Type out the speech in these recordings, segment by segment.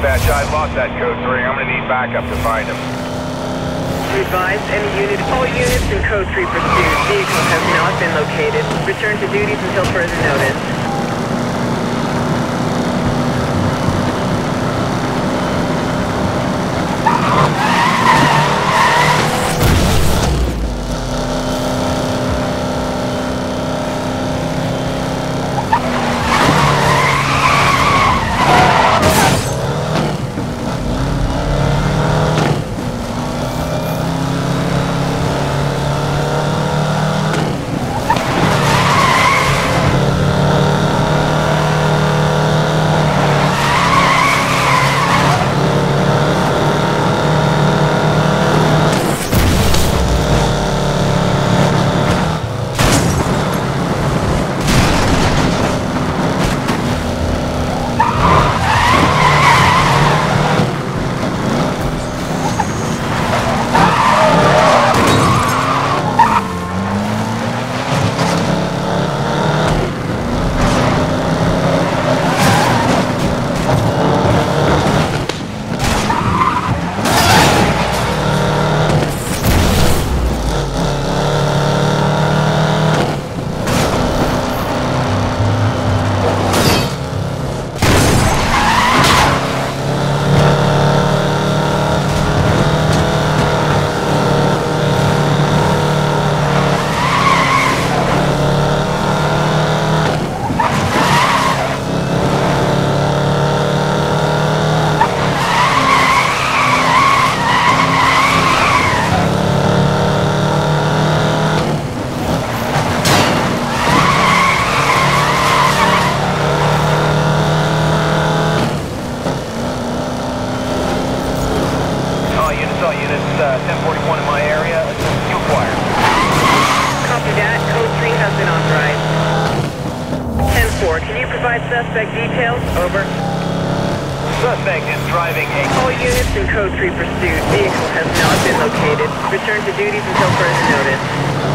Dispatch, I lost that code 3. I'm gonna need backup to find him. Advise all units in code 3 pursuit. Vehicle has not been located. Return to duties until further notice. Units 1041 in my area. You acquired. Copy that. Code 3 has been authorized. 10-4, can you provide suspect details? Over. Suspect is driving a... All units in code 3 pursuit. Vehicle has not been located. Return to duties until further notice.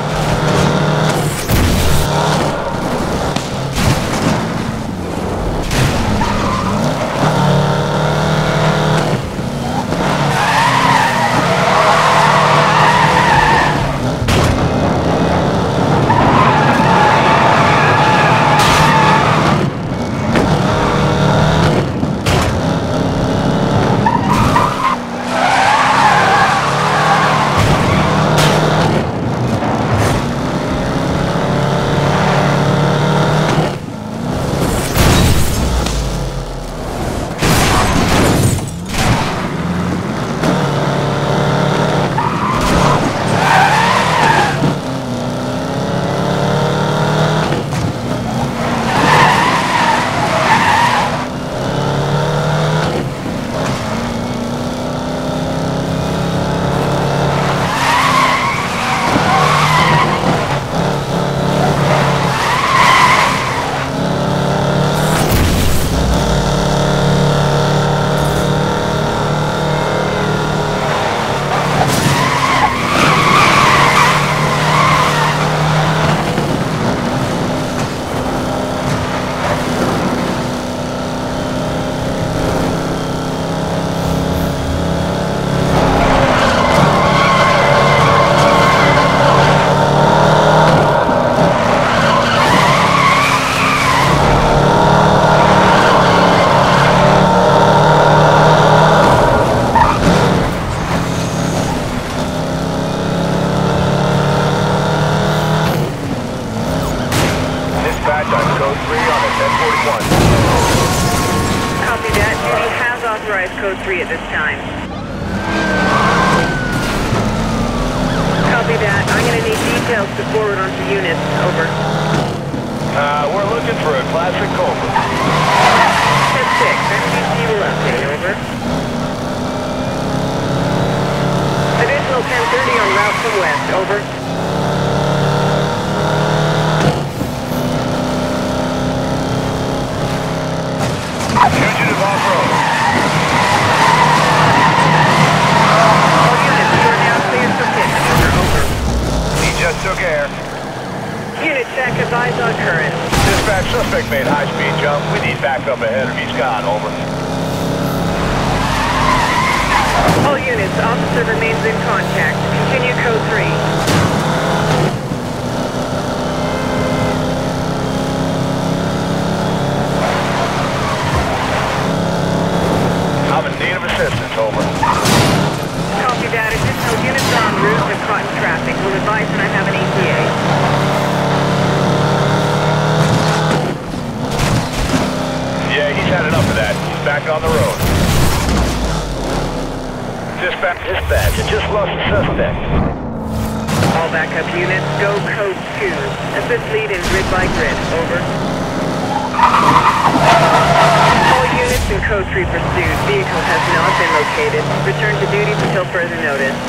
Copy that. Duty has authorized code 3 at this time. Copy that. I'm going to need details to forward onto units. Over. We're looking for a classic Cobra. 10-6. MDC will update. Over. Additional 1030 on route from west. Over. Fugitive off-road. All units, you are now cleared for pit. Over. He just took air. Unit check, advise on current. Dispatch, suspect made high-speed jump. We need backup ahead of he's gone. Over. All units, officer remains in contact. Continue code 3. I'm in need of assistance, over. Copy that. Additional units are en route to caught in traffic. Will advise when I have an ETA. Yeah, he's had enough of that. He's back on the road. Dispatch, I just lost a suspect. All backup units, go code 2. Assist lead in grid by grid. Over. All units in code 3 pursuit. Vehicle has not been located. Return to duties until further notice.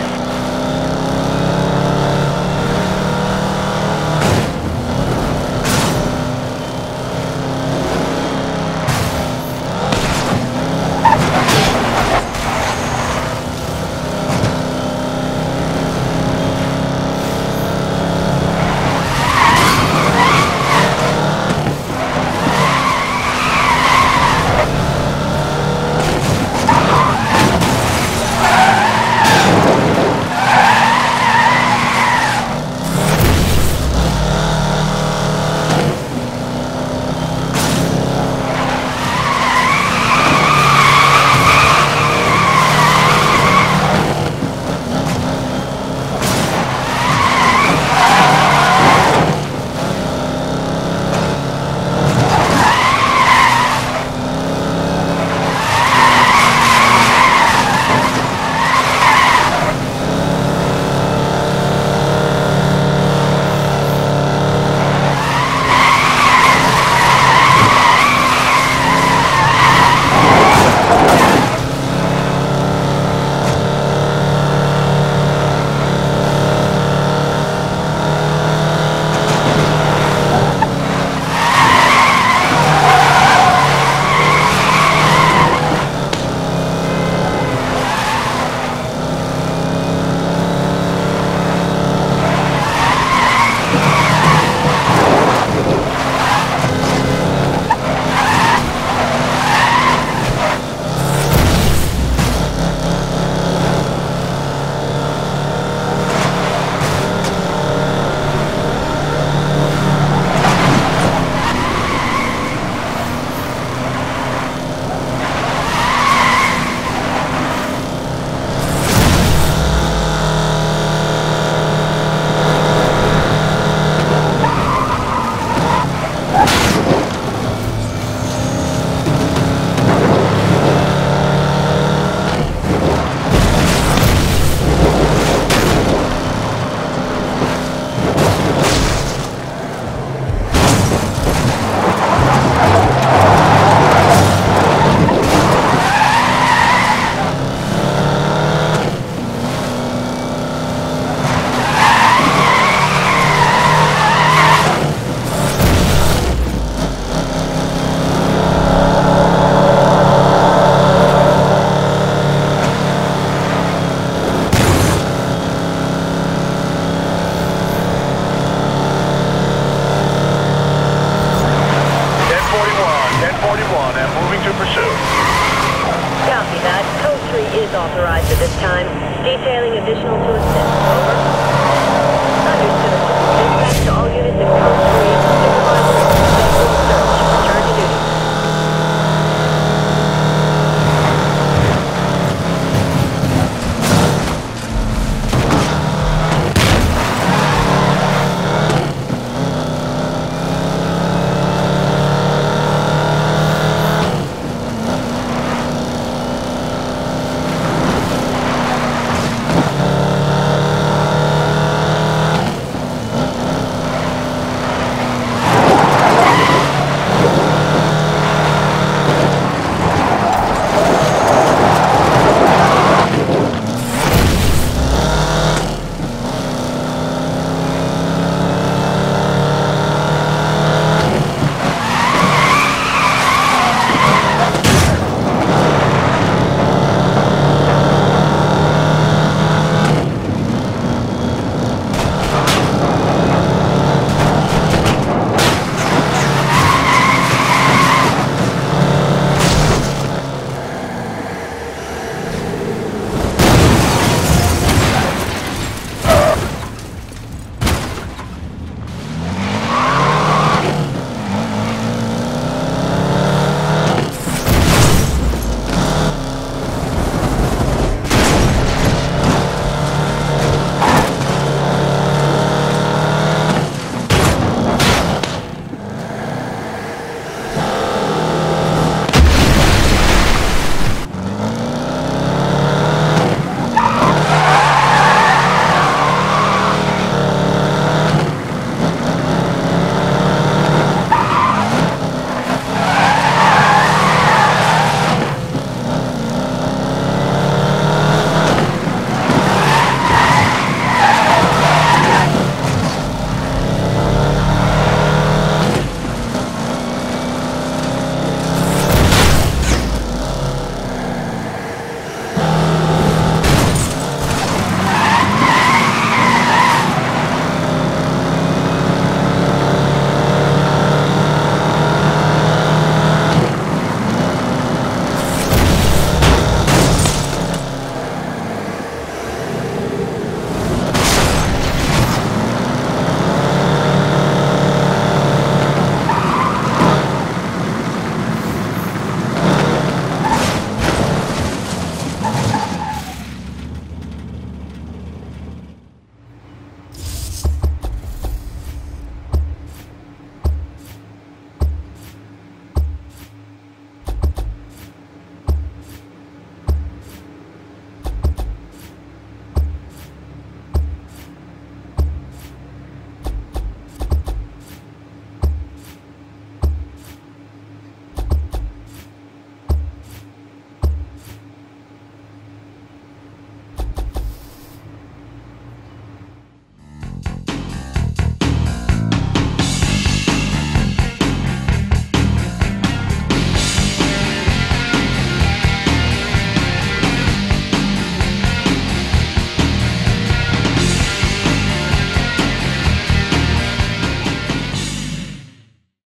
authorized at this time. Detailing additional to assist. Over. Understood. Dispatch to all units in code 3.